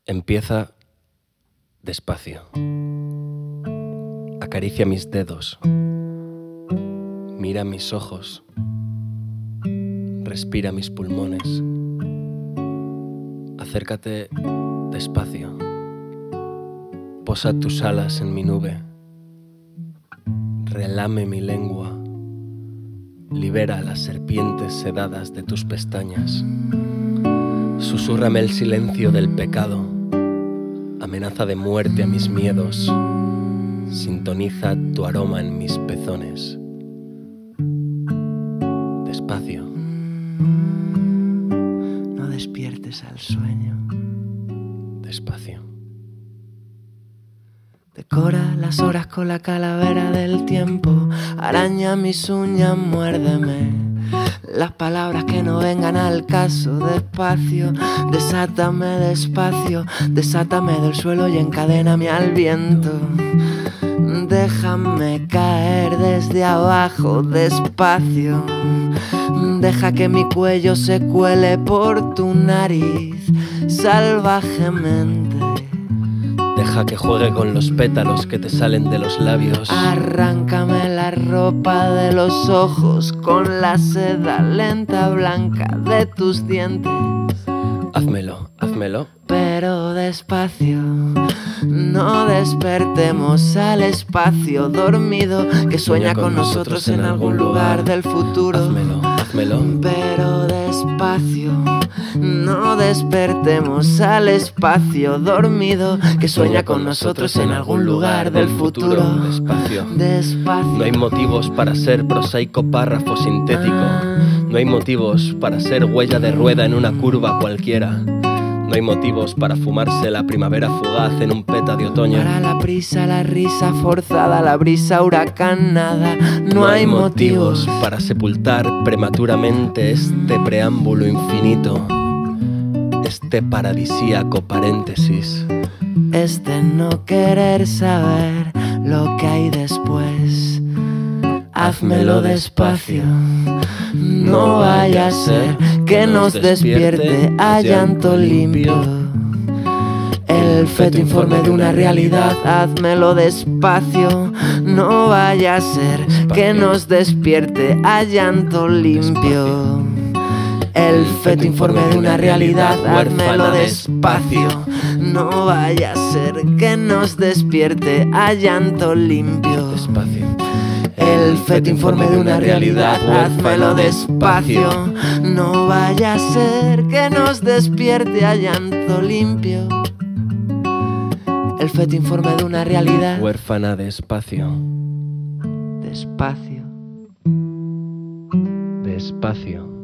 Empieza despacio. Acaricia mis dedos. Mira mis ojos. Respira mis pulmones. Acércate despacio. Posa tus alas en mi nube. Relame mi lengua. Libera las serpientes sedadas de tus pestañas. Susúrrame el silencio del pecado. Amenaza de muerte a mis miedos. Sintoniza tu aroma en mis pezones. Despacio. No despiertes al sueño. Despacio. Decora las horas con la calavera del tiempo. Araña mis uñas, muérdeme. Las palabras que no vengan al caso. Despacio, desátame despacio. Desátame del suelo y encadéname al viento. Déjame caer desde abajo despacio. Deja que mi cuello se cuele por tu nariz salvajemente. Deja que juegue con los pétalos que te salen de los labios. Arráncame la ropa de los ojos con la seda lenta blanca de tus dientes. Házmelo, házmelo. Pero despacio, no despertemos al espacio dormido que sueña con nosotros en algún lugar del futuro. Házmelo, házmelo. Pero despacio, no despertemos al espacio dormido que sueña con nosotros en algún lugar del futuro. Despacio. Despacio. No hay motivos para ser prosaico párrafo sintético. No hay motivos para ser huella de rueda en una curva cualquiera. No hay motivos para fumarse la primavera fugaz en un peta de otoño. Para la prisa, la risa forzada, la brisa huracanada. No hay motivos para sepultar prematuramente este preámbulo infinito. Este paradisíaco paréntesis. Este no querer saber lo que hay después. Házmelo despacio. No vaya a ser que nos despierte a llanto limpio. El feto informe de una realidad. Házmelo despacio. No vaya a ser que nos despierte a llanto limpio. El feto informe de una realidad. Házmelo despacio. No vaya a ser que nos despierte a llanto limpio. Despacio. El feto informe de una realidad. Házmelo despacio. No vaya a ser que nos despierte a llanto limpio. El feto informe de una realidad. Huérfana de espacio. Despacio. Despacio.